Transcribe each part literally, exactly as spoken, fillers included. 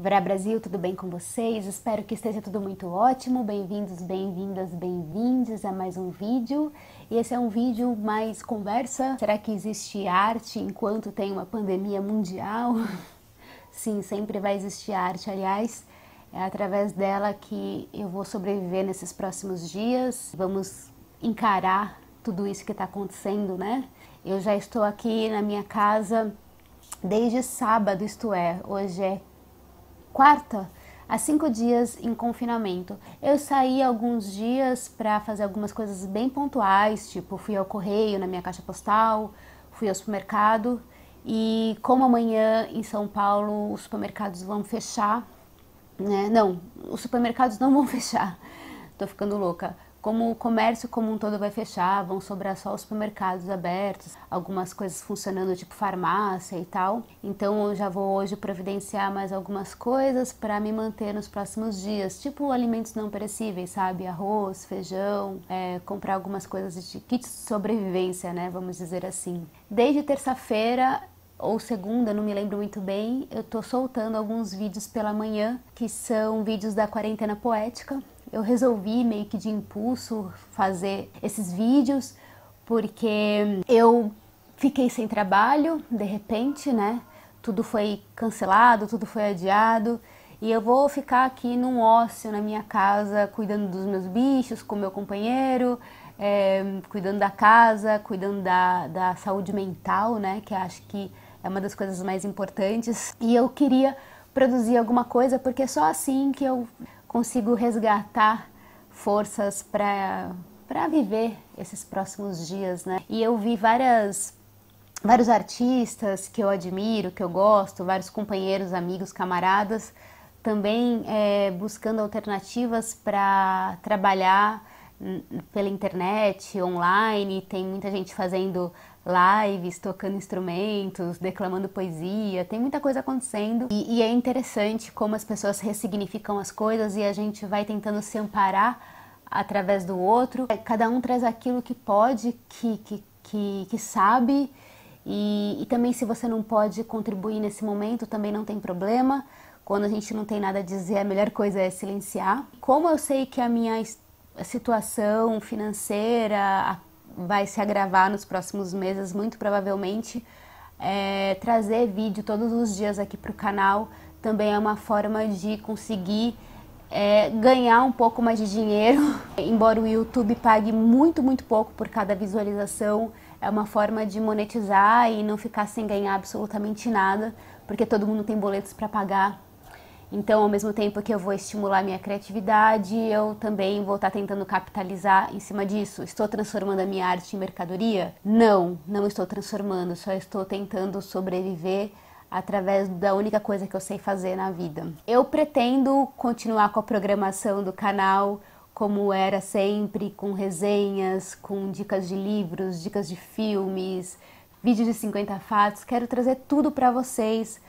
Verá Brasil, tudo bem com vocês? Espero que esteja tudo muito ótimo. Bem-vindos, bem-vindas, bem-vindes a mais um vídeo. E esse é um vídeo mais conversa. Será que existe arte enquanto tem uma pandemia mundial? Sim, sempre vai existir arte, aliás. É através dela que eu vou sobreviver nesses próximos dias. Vamos encarar tudo isso que está acontecendo, né? Eu já estou aqui na minha casa desde sábado, isto é, hoje é quarta, há cinco dias em confinamento. Eu saí alguns dias para fazer algumas coisas bem pontuais, tipo fui ao correio na minha caixa postal, fui ao supermercado e como amanhã em São Paulo os supermercados vão fechar, né? Não, os supermercados não vão fechar, tô ficando louca. Como o comércio como um todo vai fechar, vão sobrar só os supermercados abertos, algumas coisas funcionando tipo farmácia e tal. Então eu já vou hoje providenciar mais algumas coisas para me manter nos próximos dias, tipo alimentos não perecíveis, sabe? Arroz, feijão, é, comprar algumas coisas de kits de sobrevivência, né? Vamos dizer assim. Desde terça-feira ou segunda, não me lembro muito bem, eu tô soltando alguns vídeos pela manhã, que são vídeos da quarentena poética. Eu resolvi meio que de impulso fazer esses vídeos, porque eu fiquei sem trabalho, de repente, né? Tudo foi cancelado, tudo foi adiado, e eu vou ficar aqui num ócio na minha casa, cuidando dos meus bichos, com meu companheiro, é, cuidando da casa, cuidando da, da saúde mental, né? Que acho que é uma das coisas mais importantes. E eu queria produzir alguma coisa, porque é só assim que eu consigo resgatar forças para para viver esses próximos dias, né? E eu vi várias vários artistas que eu admiro, que eu gosto, vários companheiros, amigos, camaradas, também é, buscando alternativas para trabalhar pela internet, online. Tem muita gente fazendo lives, tocando instrumentos, declamando poesia, tem muita coisa acontecendo e, e é interessante como as pessoas ressignificam as coisas e a gente vai tentando se amparar através do outro. Cada um traz aquilo que pode, que, que, que, que sabe e, e também se você não pode contribuir nesse momento também não tem problema. Quando a gente não tem nada a dizer, a melhor coisa é silenciar. Como eu sei que a minha situação financeira vai se agravar nos próximos meses, muito provavelmente, é, trazer vídeo todos os dias aqui para o canal também é uma forma de conseguir é, ganhar um pouco mais de dinheiro. Embora o YouTube pague muito, muito pouco por cada visualização, é uma forma de monetizar e não ficar sem ganhar absolutamente nada, porque todo mundo tem boletos para pagar. Então, ao mesmo tempo que eu vou estimular minha criatividade, eu também vou estar tentando capitalizar em cima disso. Estou transformando a minha arte em mercadoria? Não, não estou transformando, só estou tentando sobreviver através da única coisa que eu sei fazer na vida. Eu pretendo continuar com a programação do canal, como era sempre, com resenhas, com dicas de livros, dicas de filmes, vídeos de cinquenta fatos. Quero trazer tudo para vocês,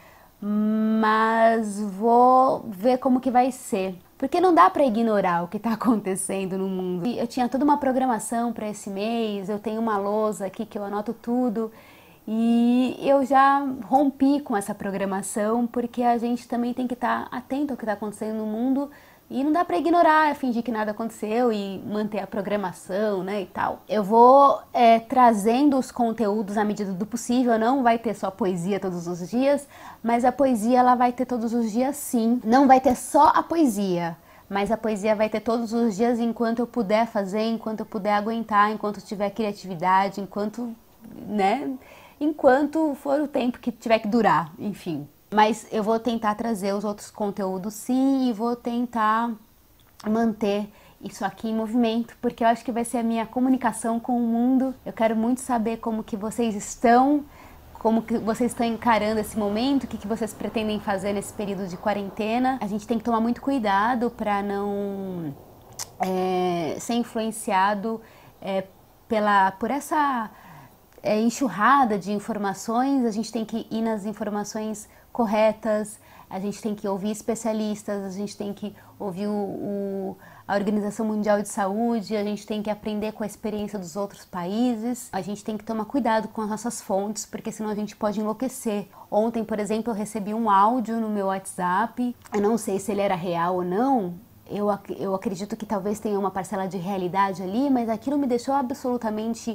mas vou ver como que vai ser, porque não dá para ignorar o que está acontecendo no mundo. Eu tinha toda uma programação para esse mês, eu tenho uma lousa aqui que eu anoto tudo e eu já rompi com essa programação, porque a gente também tem que estar atento ao que está acontecendo no mundo e não dá para ignorar, fingir que nada aconteceu e manter a programação, né, e tal. Eu vou é, trazendo os conteúdos à medida do possível, não vai ter só poesia todos os dias, mas a poesia ela vai ter todos os dias sim. Não vai ter só a poesia, mas a poesia vai ter todos os dias enquanto eu puder fazer, enquanto eu puder aguentar, enquanto tiver criatividade, enquanto, né, enquanto for o tempo que tiver que durar, enfim. Mas eu vou tentar trazer os outros conteúdos sim e vou tentar manter isso aqui em movimento, porque eu acho que vai ser a minha comunicação com o mundo. Eu quero muito saber como que vocês estão, como que vocês estão encarando esse momento, o que, que vocês pretendem fazer nesse período de quarentena. A gente tem que tomar muito cuidado para não é, ser influenciado é, pela, por essa é, enxurrada de informações. A gente tem que ir nas informações corretas, a gente tem que ouvir especialistas, a gente tem que ouvir o, o, a Organização Mundial de Saúde, a gente tem que aprender com a experiência dos outros países, a gente tem que tomar cuidado com as nossas fontes, porque senão a gente pode enlouquecer. Ontem, por exemplo, eu recebi um áudio no meu WhatsApp, eu não sei se ele era real ou não, eu, eu acredito que talvez tenha uma parcela de realidade ali, mas aquilo me deixou absolutamente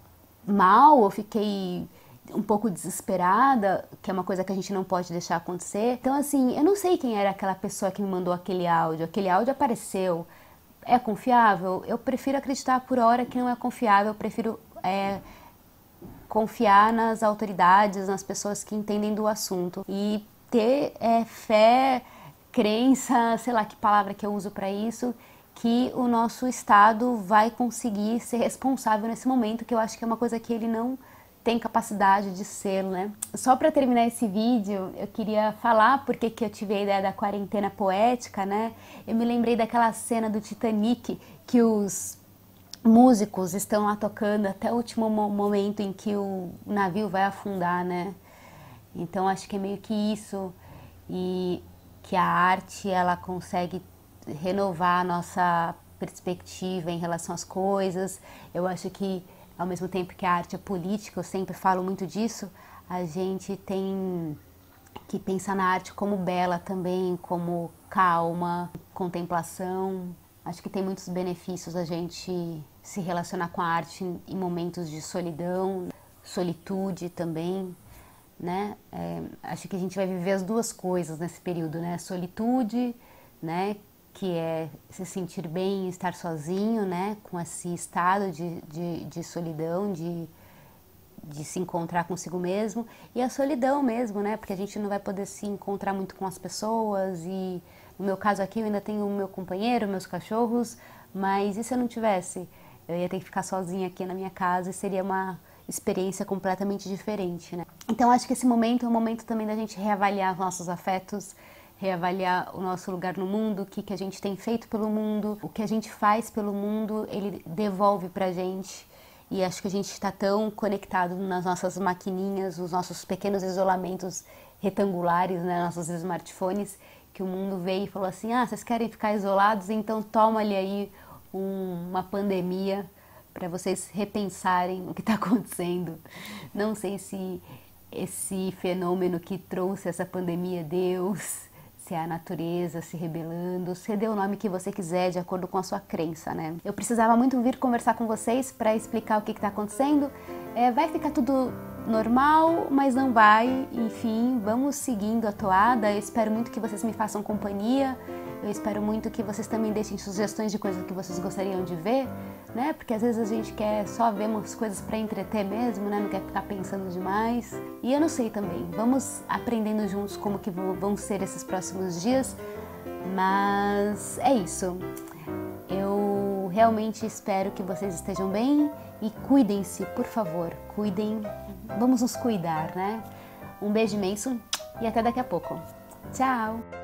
mal, eu fiquei um pouco desesperada, que é uma coisa que a gente não pode deixar acontecer. Então, assim, eu não sei quem era aquela pessoa que me mandou aquele áudio. Aquele áudio apareceu. É confiável? Eu prefiro acreditar por hora que não é confiável. Eu prefiro é, confiar nas autoridades, nas pessoas que entendem do assunto. E ter é, fé, crença, sei lá que palavra que eu uso para isso, que o nosso Estado vai conseguir ser responsável nesse momento, que eu acho que é uma coisa que ele não tem capacidade de ser, né? Só para terminar esse vídeo, eu queria falar porque que eu tive a ideia da quarentena poética, né? Eu me lembrei daquela cena do Titanic, que os músicos estão lá tocando até o último momento em que o navio vai afundar, né? Então acho que é meio que isso, e que a arte, ela consegue renovar a nossa perspectiva em relação às coisas. Eu acho que ao mesmo tempo que a arte é política, eu sempre falo muito disso, a gente tem que pensar na arte como bela também, como calma, contemplação. Acho que tem muitos benefícios a gente se relacionar com a arte em momentos de solidão, solitude também, né? É, acho que a gente vai viver as duas coisas nesse período, né? Solitude, né? Que é se sentir bem, estar sozinho, né, com esse estado de, de, de solidão, de, de se encontrar consigo mesmo, e a solidão mesmo, né, porque a gente não vai poder se encontrar muito com as pessoas, e no meu caso aqui eu ainda tenho o meu companheiro, meus cachorros, mas e se eu não tivesse? Eu ia ter que ficar sozinha aqui na minha casa e seria uma experiência completamente diferente, né. Então acho que esse momento é um momento também da gente reavaliar os nossos afetos, reavaliar o nosso lugar no mundo, o que, que a gente tem feito pelo mundo, o que a gente faz pelo mundo, ele devolve pra gente. E acho que a gente está tão conectado nas nossas maquininhas, os nossos pequenos isolamentos retangulares, né, nossos smartphones, que o mundo veio e falou assim, ah, vocês querem ficar isolados? Então toma-lhe aí um, uma pandemia para vocês repensarem o que está acontecendo. Não sei se esse fenômeno que trouxe essa pandemia é Deus, se é a natureza se rebelando, você dê o nome que você quiser de acordo com a sua crença, né? Eu precisava muito vir conversar com vocês para explicar o que está acontecendo. É, vai ficar tudo normal, mas não vai. Enfim, vamos seguindo a toada. Eu espero muito que vocês me façam companhia. Eu espero muito que vocês também deixem sugestões de coisas que vocês gostariam de ver, né? Porque às vezes a gente quer só ver umas coisas para entreter mesmo, né? Não quer ficar pensando demais. E eu não sei também. Vamos aprendendo juntos como que vão ser esses próximos dias. Mas é isso. Eu realmente espero que vocês estejam bem e cuidem-se, por favor. Cuidem. Vamos nos cuidar, né? Um beijo imenso e até daqui a pouco. Tchau!